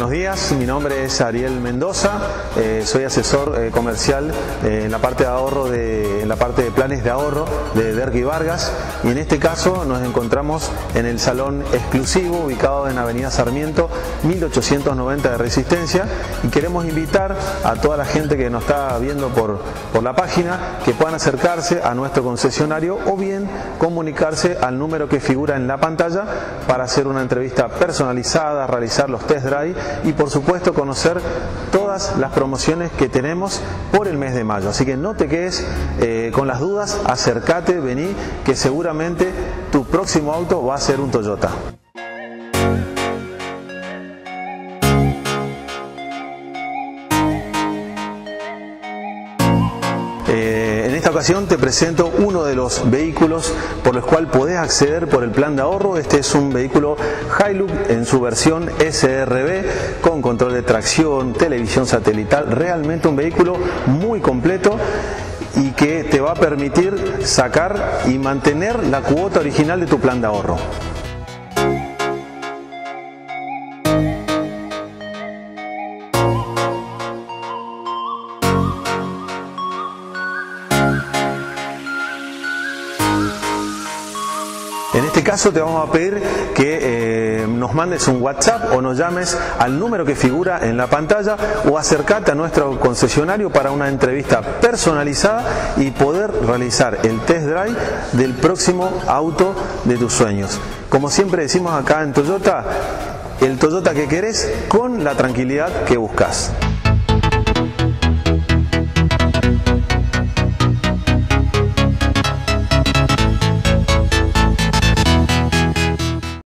Buenos días, mi nombre es Ariel Mendoza, soy asesor comercial en la parte de ahorro, en la parte de planes de ahorro de Derqui Vargas, y en este caso nos encontramos en el salón exclusivo ubicado en Avenida Sarmiento 1890 de Resistencia, y queremos invitar a toda la gente que nos está viendo por la página que puedan acercarse a nuestro concesionario o bien comunicarse al número que figura en la pantalla para hacer una entrevista personalizada, realizar los test drive y por supuesto conocer todas las promociones que tenemos por el mes de mayo. Así que no te quedes con las dudas, acércate, vení, que seguramente tu próximo auto va a ser un Toyota. En esta ocasión te presento uno de los vehículos por los cuales podés acceder por el plan de ahorro. Este es un vehículo Hilux en su versión SRB con control de tracción, televisión satelital, realmente un vehículo muy completo y que te va a permitir sacar y mantener la cuota original de tu plan de ahorro. En este caso te vamos a pedir que nos mandes un WhatsApp o nos llames al número que figura en la pantalla o acercate a nuestro concesionario para una entrevista personalizada y poder realizar el test drive del próximo auto de tus sueños. Como siempre decimos acá en Toyota, el Toyota que querés con la tranquilidad que buscas.